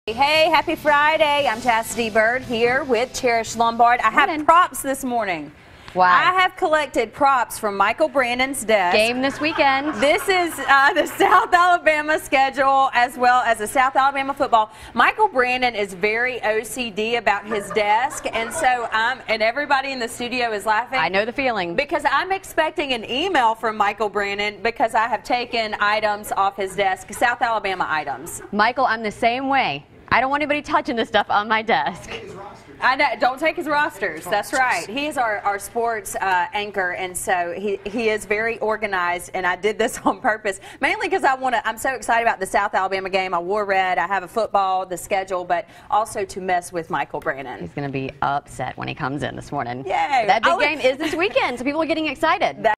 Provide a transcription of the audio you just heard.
Hey, happy Friday. I'm Chasity Bird here with Cherish Lombard. I have props this morning. Wow. I have collected props from Michael Brandon's desk. Game this weekend. This is the South Alabama schedule as well as the South Alabama football. Michael Brandon is very OCD about his desk, and so and everybody in the studio is laughing. I know the feeling. Because I'm expecting an email from Michael Brandon because I have taken items off his desk, South Alabama items. Michael, I'm the same way. I don't want anybody touching this stuff on my desk. I know, don't take his rosters. That's right. He is our sports anchor, and so he is very organized. And I did this on purpose, mainly because I'm so excited about the South Alabama game. I wore red. I have a football, the schedule, but also to mess with Michael Brandon. He's going to be upset when he comes in this morning. Yay! That big game is this weekend, so people are getting excited.